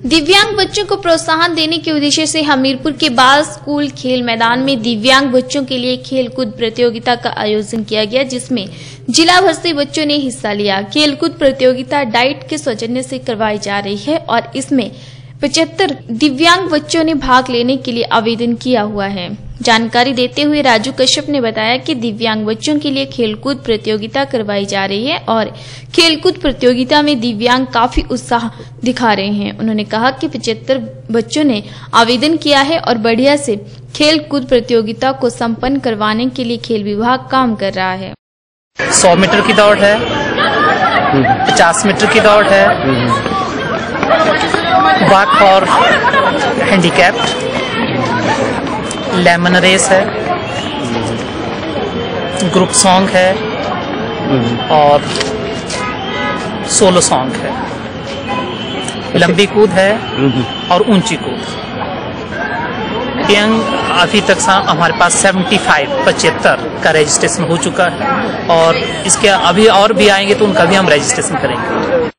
दिव्यांग बच्चों को प्रोत्साहन देने के उद्देश्य से हमीरपुर के बाल स्कूल खेल मैदान में दिव्यांग बच्चों के लिए खेलकूद प्रतियोगिता का आयोजन किया गया, जिसमें जिला भर से बच्चों ने हिस्सा लिया। खेलकूद प्रतियोगिता डाइट के सौजन्य से करवाई जा रही है और इसमें 75 दिव्यांग बच्चों ने भाग लेने के लिए आवेदन किया हुआ है। जानकारी देते हुए राजू कश्यप ने बताया कि दिव्यांग बच्चों के लिए खेलकूद प्रतियोगिता करवाई जा रही है और खेलकूद प्रतियोगिता में दिव्यांग काफी उत्साह दिखा रहे हैं। उन्होंने कहा कि 75 बच्चों ने आवेदन किया है और बढ़िया से खेलकूद प्रतियोगिता को संपन्न करवाने के लिए खेल विभाग काम कर रहा है। 100 मीटर की दौड़ है, 50 मीटर की दौड़ है, walk for handicapped, lemon race है, ग्रुप सॉन्ग है और सोलो सॉन्ग है, लंबी कूद है और ऊंची कूद। यंग अभी तक हमारे पास 75 का रजिस्ट्रेशन हो चुका है और इसके अभी और भी आएंगे तो उनका भी हम रजिस्ट्रेशन करेंगे।